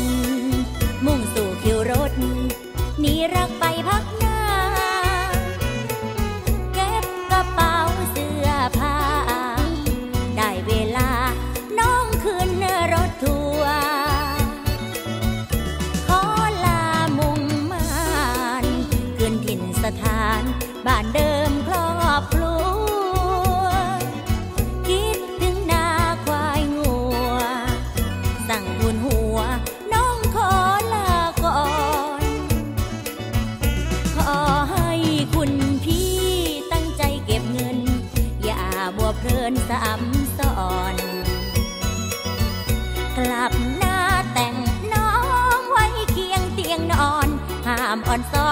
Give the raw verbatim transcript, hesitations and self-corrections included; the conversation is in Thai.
มุ่งสู่คิวรถหนีรักไปพักหน้าเก็บกระเป๋าเสื้อผ้าได้เวลาน้องขึ้นรถทัวร์ขอลามุ่งมั่นขึ้นถิ่นสถานบ้านเดิมครอบครัวคิดถึงนาควายงัวสั่งทุนหัวน้องขอลาก่อนขอให้คุณพี่ตั้งใจเก็บเงินอย่าบัวเพลินซ้ำซ้อนกลับหน้าแต่งน้องไว้เคียงเตียงนอนห้ามอ่อนซ้อน